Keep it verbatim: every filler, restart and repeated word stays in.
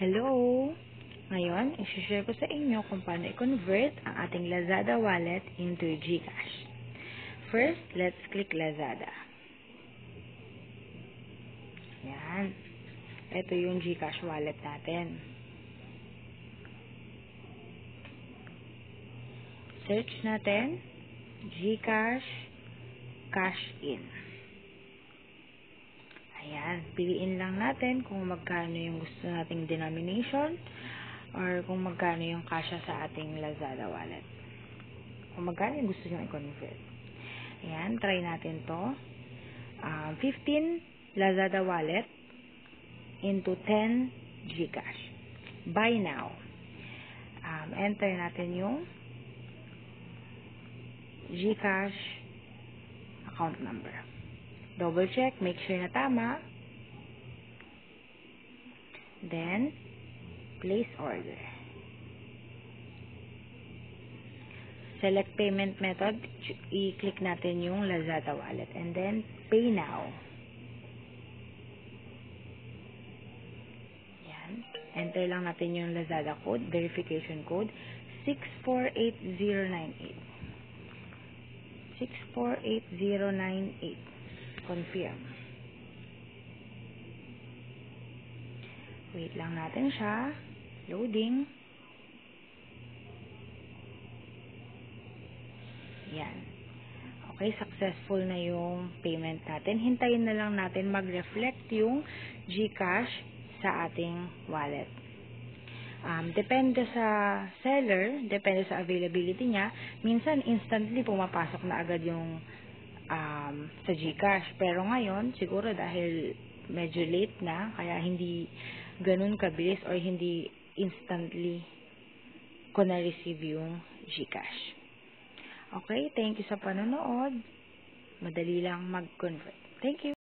Hello! Ngayon, isi-share ko sa inyo kung paano i-convert ang ating Lazada wallet into GCash. First, let's click Lazada. Yan. Ito yung GCash wallet natin. Search natin, GCash Cash In. Ayan, piliin lang natin kung magkano yung gusto nating denomination or kung magkano yung kasya sa ating Lazada wallet. Kung magkano yung gusto nyo i-convert. Ayan, try natin to. Uh, fifteen Lazada wallet into ten GCash. Buy now. Um, enter natin yung GCash account number. Double check, make sure na tama. Then, place order. Select payment method, i-click natin yung Lazada wallet. And then, pay now. Yan. Enter lang natin yung Lazada code, verification code, six four eight zero nine eight. six four eight zero nine eight. Confirm. Wait lang natin siya. Loading. Yan. Okay, successful na yung payment natin. Hintayin na lang natin mag-reflect yung GCash sa ating wallet. Um, depende sa seller, depende sa availability niya. Minsan, instantly pumapasok na agad yung Um, sa GCash. Pero ngayon, siguro dahil medyo late na, kaya hindi ganun kabilis or hindi instantly ko na-receive yung GCash. Okay, thank you sa panonood. Madali lang mag-convert. Thank you.